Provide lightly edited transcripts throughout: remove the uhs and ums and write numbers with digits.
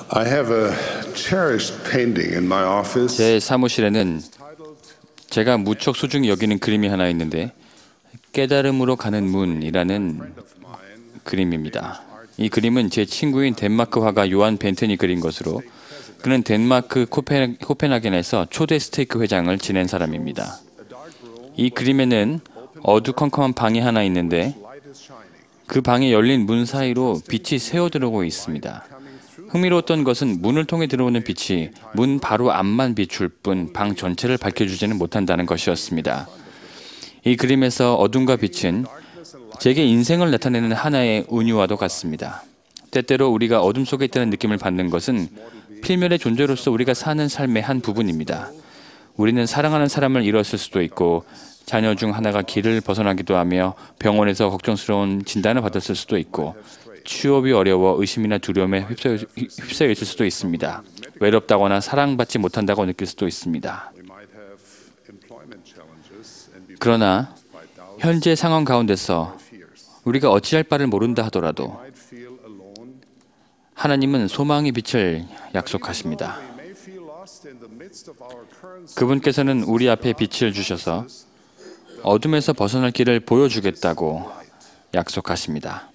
I have a cherished painting in my office. 제 사무실에는 제가 무척 소중히 여기는 그림이 하나 있는데 깨달음으로 가는 문이라는 그림입니다. 이 그림은 제 친구인 덴마크 화가 요한 벤튼이 그린 것으로 그는 덴마크 코펜하겐에서 초대 스테이크 회장을 지낸 사람입니다. 이 그림에는 어두컴컴한 방이 하나 있는데 그 방에 열린 문 사이로 빛이 새어들어오고 있습니다. 흥미로웠던 것은 문을 통해 들어오는 빛이 문 바로 앞만 비출 뿐 방 전체를 밝혀주지는 못한다는 것이었습니다. 이 그림에서 어둠과 빛은 제게 인생을 나타내는 하나의 은유와도 같습니다. 때때로 우리가 어둠 속에 있다는 느낌을 받는 것은 필멸의 존재로서 우리가 사는 삶의 한 부분입니다. 우리는 사랑하는 사람을 잃었을 수도 있고 자녀 중 하나가 길을 벗어나기도 하며 병원에서 걱정스러운 진단을 받았을 수도 있고 취업이 어려워 의심이나 두려움에 휩싸여 있을 수도 있습니다. 외롭다거나 사랑받지 못한다고 느낄 수도 있습니다. 그러나 현재 상황 가운데서 우리가 어찌할 바를 모른다 하더라도 하나님은 소망의 빛을 약속하십니다. 그분께서는 우리 앞에 빛을 주셔서 어둠에서 벗어날 길을 보여주겠다고 약속하십니다.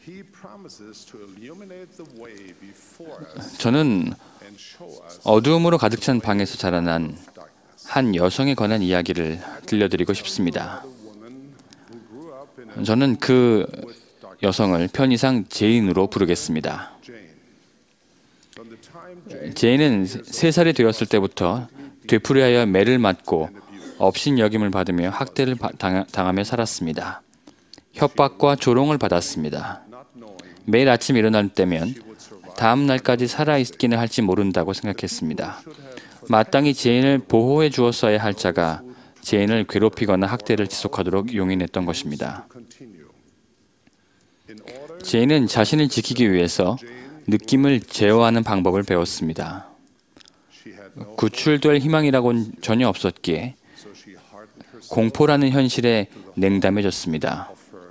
저는 어두움으로 가득 찬 방에서 자라난 한 여성에 관한 이야기를 들려드리고 싶습니다. 저는 그 여성을 편의상 제인으로 부르겠습니다. 제인은 3살이 되었을 때부터 되풀이하여 매를 맞고 업신여김을 받으며 학대를 당하며 살았습니다. 협박과 조롱을 받았습니다. 매일 아침 일어날 때면 다음 날까지 살아있기는 할지 모른다고 생각했습니다. 마땅히 제인을 보호해 주었어야 할 자가 제인을 괴롭히거나 학대를 지속하도록 용인했던 것입니다. 제인은 자신을 지키기 위해서 느낌을 제어하는 방법을 배웠습니다. 구출될 희망이라고는 전혀 없었기에 공포라는 현실에 냉담해졌습니다.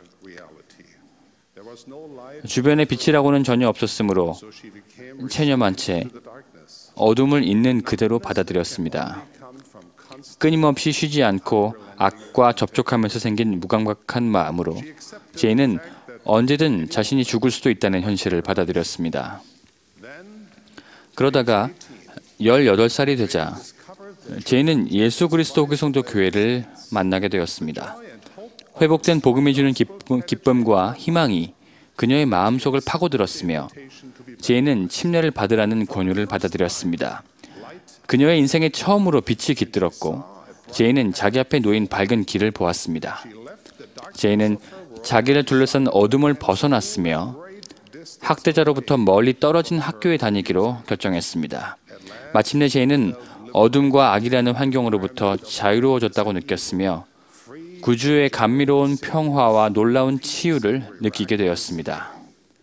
주변에 빛이라고는 전혀 없었으므로 체념한 채 어둠을 있는 그대로 받아들였습니다. 끊임없이 쉬지 않고 악과 접촉하면서 생긴 무감각한 마음으로 제인은 언제든 자신이 죽을 수도 있다는 현실을 받아들였습니다. 그러다가 18살이 되자 제인은 예수 그리스도 성도 교회를 만나게 되었습니다. 회복된 복음이 주는 기쁨과 희망이 그녀의 마음속을 파고들었으며 제인은 침례를 받으라는 권유를 받아들였습니다. 그녀의 인생에 처음으로 빛이 깃들었고 제인은 자기 앞에 놓인 밝은 길을 보았습니다. 제인은 자기를 둘러싼 어둠을 벗어났으며 학대자로부터 멀리 떨어진 학교에 다니기로 결정했습니다. 마침내 제인은 어둠과 악이라는 환경으로부터 자유로워졌다고 느꼈으며 구주의 감미로운 평화와 놀라운 치유를 느끼게 되었습니다.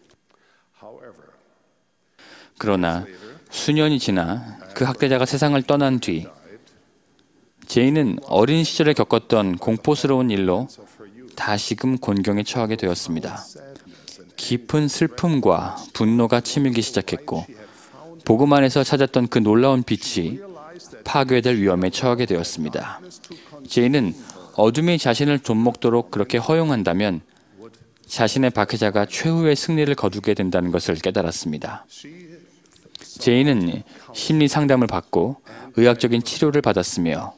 그러나 수년이 지나 그 학대자가 세상을 떠난 뒤 제인은 어린 시절에 겪었던 공포스러운 일로 다시금 곤경에 처하게 되었습니다. 깊은 슬픔과 분노가 치밀기 시작했고 복음 안에서 찾았던 그 놀라운 빛이 파괴될 위험에 처하게 되었습니다. 제인은 어둠이 자신을 좀먹도록 그렇게 허용한다면 자신의 박해자가 최후의 승리를 거두게 된다는 것을 깨달았습니다. 제인은 심리 상담을 받고 의학적인 치료를 받았으며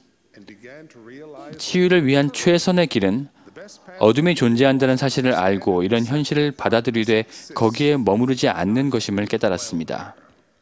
치유를 위한 최선의 길은 어둠이 존재한다는 사실을 알고 이런 현실을 받아들이되 거기에 머무르지 않는 것임을 깨달았습니다.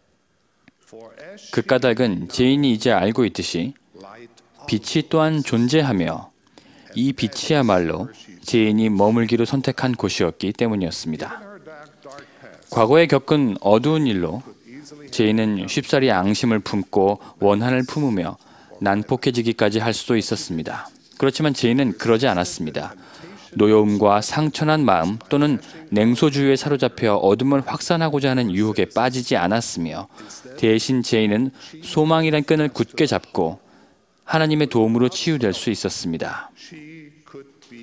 그 까닭은 제인이 이제 알고 있듯이 빛이 또한 존재하며 이 빛이야말로 제인이 머물기로 선택한 곳이었기 때문이었습니다. 과거에 겪은 어두운 일로 제인은 쉽사리 앙심을 품고 원한을 품으며 난폭해지기까지 할 수도 있었습니다. 그렇지만 제인은 그러지 않았습니다. 노여움과 상처난 마음 또는 냉소주의에 사로잡혀 어둠을 확산하고자 하는 유혹에 빠지지 않았으며 대신 제인은 소망이란 끈을 굳게 잡고 하나님의 도움으로 치유될 수 있었습니다.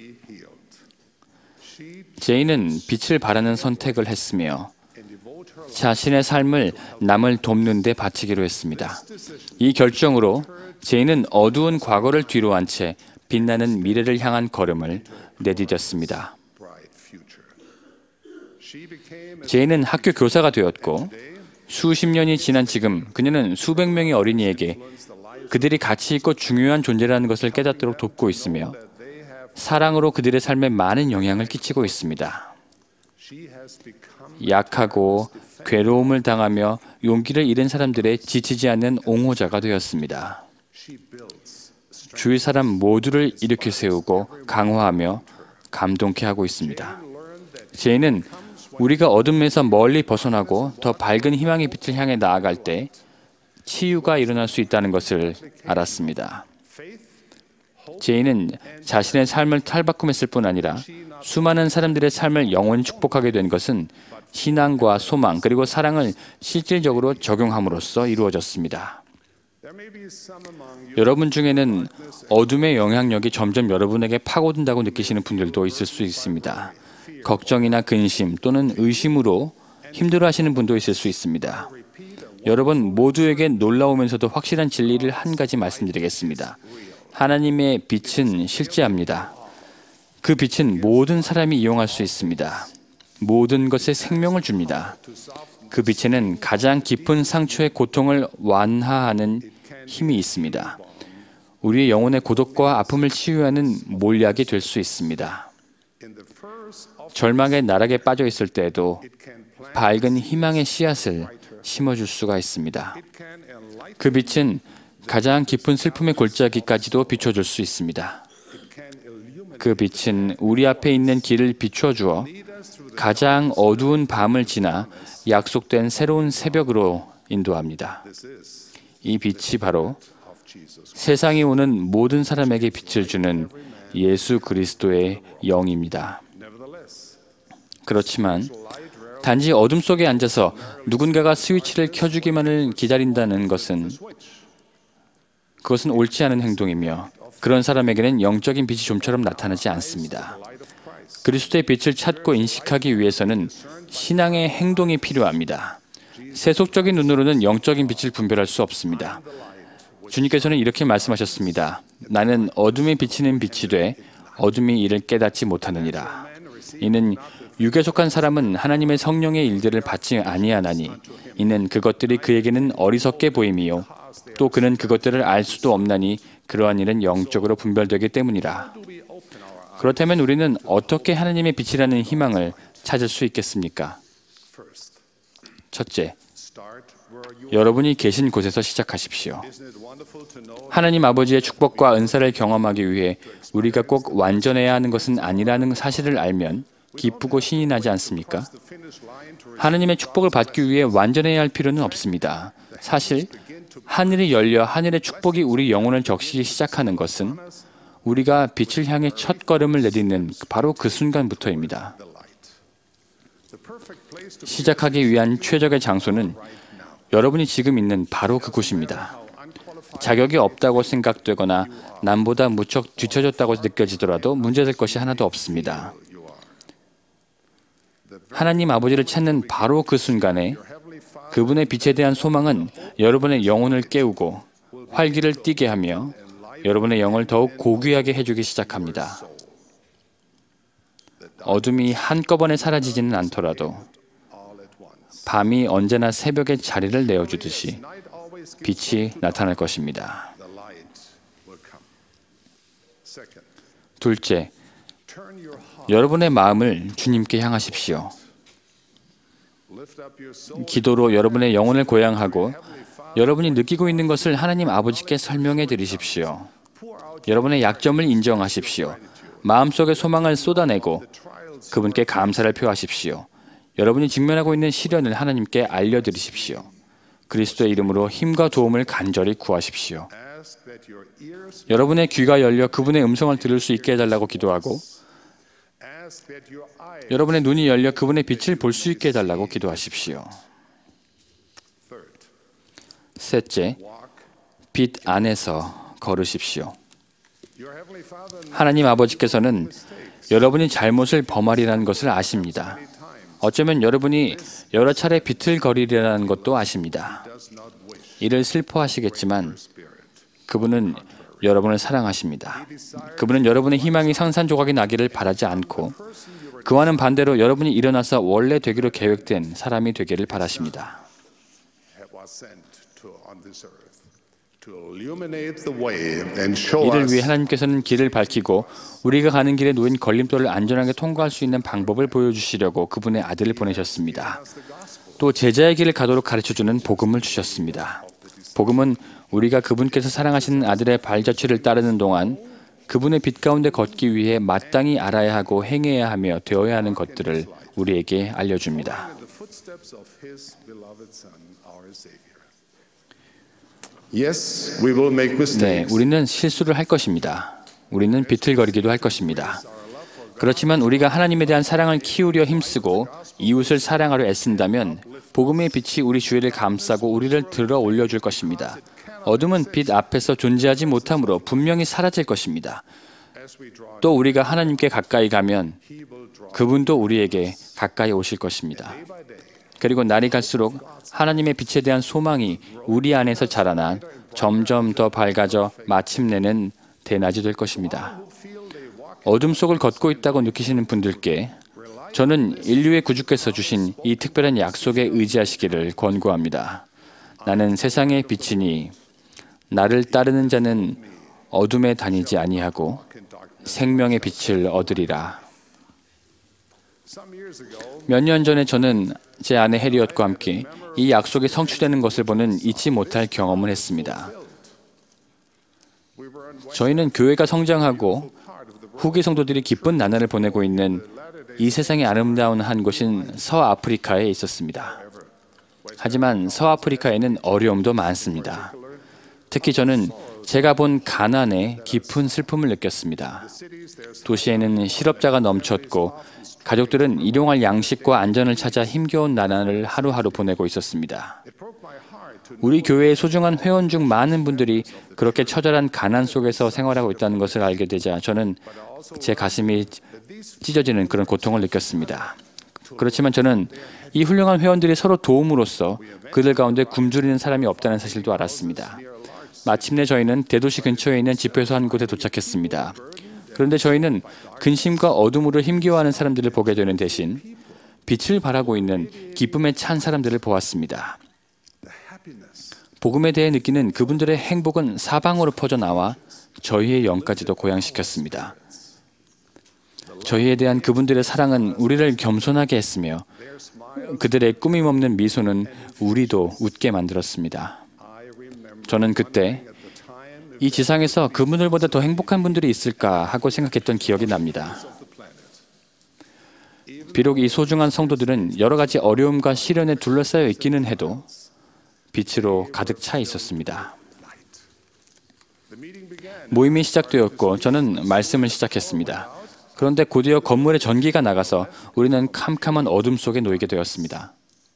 제인은 빛을 바라는 선택을 했으며 자신의 삶을 남을 돕는 데 바치기로 했습니다. 이 결정으로 제인은 어두운 과거를 뒤로 한 채 빛나는 미래를 향한 걸음을 내디뎠습니다. 제인은 학교 교사가 되었고 수십 년이 지난 지금 그녀는 수백 명의 어린이에게 그들이 가치 있고 중요한 존재라는 것을 깨닫도록 돕고 있으며 사랑으로 그들의 삶에 많은 영향을 끼치고 있습니다. 약하고 괴로움을 당하며 용기를 잃은 사람들의 지치지 않는 옹호자가 되었습니다. 주위 사람 모두를 일으켜 세우고 강화하며 감동케 하고 있습니다. 제인은 우리가 어둠에서 멀리 벗어나고 더 밝은 희망의 빛을 향해 나아갈 때 치유가 일어날 수 있다는 것을 알았습니다. 제인은 자신의 삶을 탈바꿈했을 뿐 아니라 수많은 사람들의 삶을 영원히 축복하게 된 것은 신앙과 소망 그리고 사랑을 실질적으로 적용함으로써 이루어졌습니다. 여러분 중에는 어둠의 영향력이 점점 여러분에게 파고든다고 느끼시는 분들도 있을 수 있습니다. 걱정이나 근심 또는 의심으로 힘들어하시는 분도 있을 수 있습니다. 여러분 모두에게 놀라우면서도 확실한 진리를 한 가지 말씀드리겠습니다. 하나님의 빛은 실제합니다. 그 빛은 모든 사람이 이용할 수 있습니다. 모든 것에 생명을 줍니다. 그 빛에는 가장 깊은 상처의 고통을 완화하는 힘이 있습니다. 우리의 영혼의 고독과 아픔을 치유하는 몰약이 될 수 있습니다. 절망의 나락에 빠져 있을 때에도 밝은 희망의 씨앗을 심어줄 수가 있습니다. 그 빛은 가장 깊은 슬픔의 골짜기까지도 비춰줄 수 있습니다. 그 빛은 우리 앞에 있는 길을 비춰주어 가장 어두운 밤을 지나 약속된 새로운 새벽으로 인도합니다. 이 빛이 바로 세상에 오는 모든 사람에게 빛을 주는 예수 그리스도의 영입니다. 그렇지만 단지 어둠 속에 앉아서 누군가가 스위치를 켜주기만을 기다린다는 것은 그것은 옳지 않은 행동이며 그런 사람에게는 영적인 빛이 좀처럼 나타나지 않습니다. 그리스도의 빛을 찾고 인식하기 위해서는 신앙의 행동이 필요합니다. 세속적인 눈으로는 영적인 빛을 분별할 수 없습니다. 주님께서는 이렇게 말씀하셨습니다. 나는 어둠에 비치는 빛이 돼 어둠이 이를 깨닫지 못하느니라. 이는 육에 속한 사람은 하나님의 성령의 일들을 받지 아니하나니 이는 그것들이 그에게는 어리석게 보임이요 또 그는 그것들을 알 수도 없나니 그러한 일은 영적으로 분별되기 때문이라. 그렇다면 우리는 어떻게 하나님의 빛이라는 희망을 찾을 수 있겠습니까? 첫째, 여러분이 계신 곳에서 시작하십시오. 하나님 아버지의 축복과 은사를 경험하기 위해 우리가 꼭 완전해야 하는 것은 아니라는 사실을 알면 기쁘고 신이 나지 않습니까? 하나님의 축복을 받기 위해 완전해야 할 필요는 없습니다. 사실 하늘이 열려 하늘의 축복이 우리 영혼을 적시기 시작하는 것은 우리가 빛을 향해 첫 걸음을 내딛는 바로 그 순간부터입니다. 시작하기 위한 최적의 장소는 여러분이 지금 있는 바로 그곳입니다. 자격이 없다고 생각되거나 남보다 무척 뒤처졌다고 느껴지더라도 문제될 것이 하나도 없습니다. 하나님 아버지를 찾는 바로 그 순간에 그분의 빛에 대한 소망은 여러분의 영혼을 깨우고 활기를 띠게 하며 여러분의 영을 더욱 고귀하게 해주기 시작합니다. 어둠이 한꺼번에 사라지지는 않더라도 밤이 언제나 새벽에 자리를 내어주듯이 빛이 나타날 것입니다. 둘째, 여러분의 마음을 주님께 향하십시오. 기도로 여러분의 영혼을 고향하고 여러분이 느끼고 있는 것을 하나님 아버지께 설명해 드리십시오. 여러분의 약점을 인정하십시오. 마음속의 소망을 쏟아내고 그분께 감사를 표하십시오. 여러분이 직면하고 있는 시련을 하나님께 알려드리십시오. 그리스도의 이름으로 힘과 도움을 간절히 구하십시오. 여러분의 귀가 열려 그분의 음성을 들을 수 있게 해달라고 기도하고 여러분의 눈이 열려 그분의 빛을 볼 수 있게 해달라고 기도하십시오. 셋째, 빛 안에서 걸으십시오. 하나님 아버지께서는 여러분이 잘못을 범하리라는 것을 아십니다. 어쩌면 여러분이 여러 차례 비틀거리리라는 것도 아십니다. 이를 슬퍼하시겠지만 그분은 여러분을 사랑하십니다. 그분은 여러분의 희망이 산산조각이 나기를 바라지 않고 그와는 반대로 여러분이 일어나서 원래 되기로 계획된 사람이 되기를 바라십니다. 이를 위해 하나님께서는 길을 밝히고 우리가 가는 길에 놓인 걸림돌을 안전하게 통과할 수 있는 방법을 보여주시려고 그분의 아들을 보내셨습니다. 또 제자의 길을 가도록 가르쳐주는 복음을 주셨습니다. 복음은 우리가 그분께서 사랑하시는 아들의 발자취를 따르는 동안 그분의 빛 가운데 걷기 위해 마땅히 알아야 하고 행해야 하며 되어야 하는 것들을 우리에게 알려줍니다. 네, 우리는 실수를 할 것입니다. 우리는 비틀거리기도 할 것입니다. 그렇지만 우리가 하나님에 대한 사랑을 키우려 힘쓰고 이웃을 사랑하려 애쓴다면 복음의 빛이 우리 주위를 감싸고 우리를 들어 올려줄 것입니다. 어둠은 빛 앞에서 존재하지 못하므로 분명히 사라질 것입니다. 또 우리가 하나님께 가까이 가면 그분도 우리에게 가까이 오실 것입니다. 그리고 날이 갈수록 하나님의 빛에 대한 소망이 우리 안에서 자라나 점점 더 밝아져 마침내는 대낮이 될 것입니다. 어둠 속을 걷고 있다고 느끼시는 분들께 저는 인류의 구주께서 주신 이 특별한 약속에 의지하시기를 권고합니다. 나는 세상의 빛이니 나를 따르는 자는 어둠에 다니지 아니하고 생명의 빛을 얻으리라. 몇 년 전에 저는 제 아내 해리엇과 함께 이 약속이 성취되는 것을 보는 잊지 못할 경험을 했습니다. 저희는 교회가 성장하고 후기 성도들이 기쁜 나날을 보내고 있는 이 세상의 아름다운 한 곳인 서아프리카에 있었습니다. 하지만 서아프리카에는 어려움도 많습니다. 특히 저는 제가 본 가난에 깊은 슬픔을 느꼈습니다. 도시에는 실업자가 넘쳤고 가족들은 일용할 양식과 안전을 찾아 힘겨운 나날을 하루하루 보내고 있었습니다. 우리 교회의 소중한 회원 중 많은 분들이 그렇게 처절한 가난 속에서 생활하고 있다는 것을 알게 되자 저는 제 가슴이 찢어지는 그런 고통을 느꼈습니다. 그렇지만 저는 이 훌륭한 회원들이 서로 도움으로써 그들 가운데 굶주리는 사람이 없다는 사실도 알았습니다. 마침내 저희는 대도시 근처에 있는 집회소 한 곳에 도착했습니다. 그런데 저희는 근심과 어둠으로 힘겨워하는 사람들을 보게 되는 대신 빛을 발하고 있는 기쁨에 찬 사람들을 보았습니다. 복음에 대해 느끼는 그분들의 행복은 사방으로 퍼져나와 저희의 영까지도 고양시켰습니다. 저희에 대한 그분들의 사랑은 우리를 겸손하게 했으며 그들의 꾸밈없는 미소는 우리도 웃게 만들었습니다. 저는 그때 이 지상에서 그분들보다 더 행복한 분들이 있을까 하고 생각했던 기억이 납니다. 비록 이 소중한 성도들은 여러 가지 어려움과 시련에 둘러싸여 있기는 해도 빛으로 가득 차 있었습니다. 모임이 시작되었고 저는 말씀을 시작했습니다. 그런데 곧이어 건물의 전기가 나가서 우리는 캄캄한 어둠 속에 놓이게 되었습니다.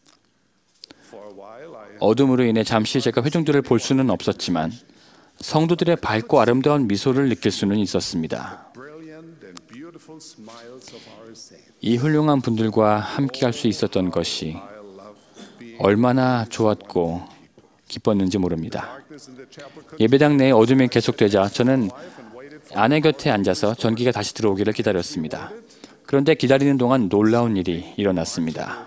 어둠으로 인해 잠시 제가 회중들을 볼 수는 없었지만 성도들의 밝고 아름다운 미소를 느낄 수는 있었습니다. 이 훌륭한 분들과 함께 할 수 있었던 것이 얼마나 좋았고 기뻤는지 모릅니다. 예배당 내의 어둠이 계속되자 저는 아내 곁에 앉아서 전기가 다시 들어오기를 기다렸습니다. 그런데 기다리는 동안 놀라운 일이 일어났습니다.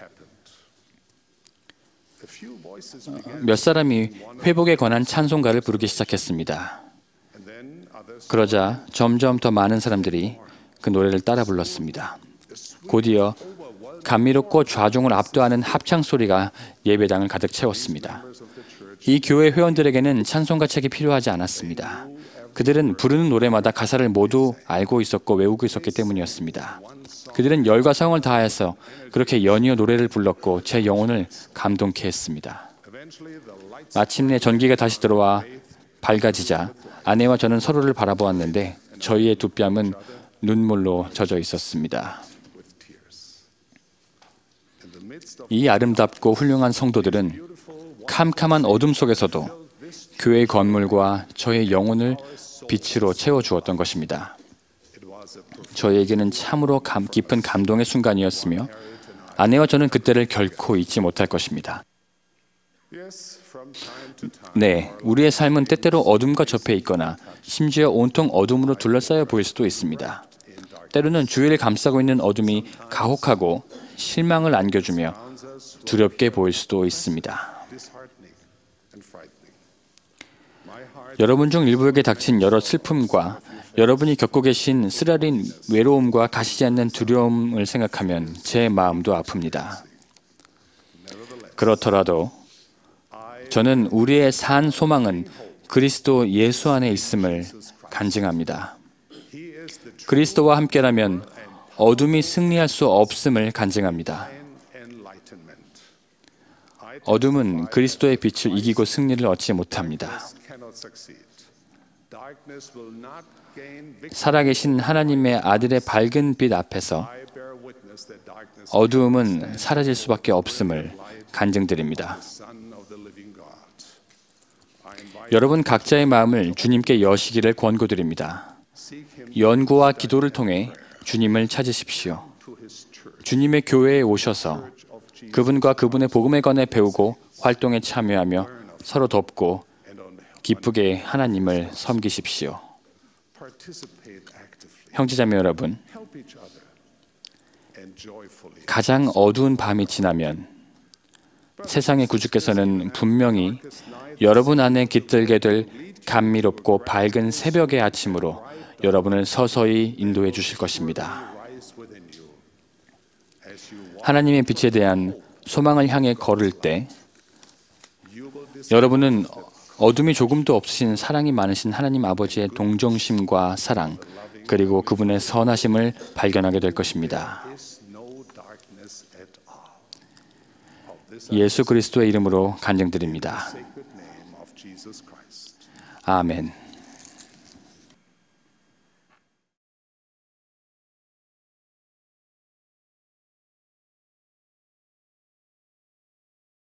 몇 사람이 회복에 관한 찬송가를 부르기 시작했습니다. 그러자 점점 더 많은 사람들이 그 노래를 따라 불렀습니다. 곧이어 감미롭고 좌종을 압도하는 합창 소리가 예배당을 가득 채웠습니다. 이 교회 회원들에게는 찬송가 책이 필요하지 않았습니다. 그들은 부르는 노래마다 가사를 모두 알고 있었고 외우고 있었기 때문이었습니다. 그들은 열과 성을 다해서 그렇게 연이어 노래를 불렀고 제 영혼을 감동케 했습니다. 마침내 전기가 다시 들어와 밝아지자 아내와 저는 서로를 바라보았는데 저희의 두 뺨은 눈물로 젖어 있었습니다. 이 아름답고 훌륭한 성도들은 캄캄한 어둠 속에서도 교회의 건물과 저의 영혼을 빛으로 채워주었던 것입니다. 저희에게는 참으로 깊은 감동의 순간이었으며 아내와 저는 그때를 결코 잊지 못할 것입니다. 네, 우리의 삶은 때때로 어둠과 접해 있거나 심지어 온통 어둠으로 둘러싸여 보일 수도 있습니다. 때로는 주위를 감싸고 있는 어둠이 가혹하고 실망을 안겨주며 두렵게 보일 수도 있습니다. 여러분 중 일부에게 닥친 여러 슬픔과 여러분이 겪고 계신 쓰라린 외로움과 가시지 않는 두려움을 생각하면 제 마음도 아픕니다. 그렇더라도 저는 우리의 산 소망은 그리스도 예수 안에 있음을 간증합니다. 그리스도와 함께라면 어둠이 승리할 수 없음을 간증합니다. 어둠은 그리스도의 빛을 이기고 승리를 얻지 못합니다. 살아계신 하나님의 아들의 밝은 빛 앞에서 어두움은 사라질 수밖에 없음을 간증드립니다. 여러분 각자의 마음을 주님께 여시기를 권고드립니다. 연구와 기도를 통해 주님을 찾으십시오. 주님의 교회에 오셔서 그분과 그분의 복음에 관해 배우고 활동에 참여하며 서로 돕고 기쁘게 하나님을 섬기십시오. 형제자매 여러분, 가장 어두운 밤이 지나면 세상의 구주께서는 분명히 여러분 안에 깃들게 될 감미롭고 밝은 새벽의 아침으로 여러분을 서서히 인도해 주실 것입니다. 하나님의 빛에 대한 소망을 향해 걸을 때 여러분은 어둠이 조금도 없으신 사랑이 많으신 하나님 아버지의 동정심과 사랑 그리고 그분의 선하심을 발견하게 될 것입니다. 예수 그리스도의 이름으로 간증드립니다. 아멘.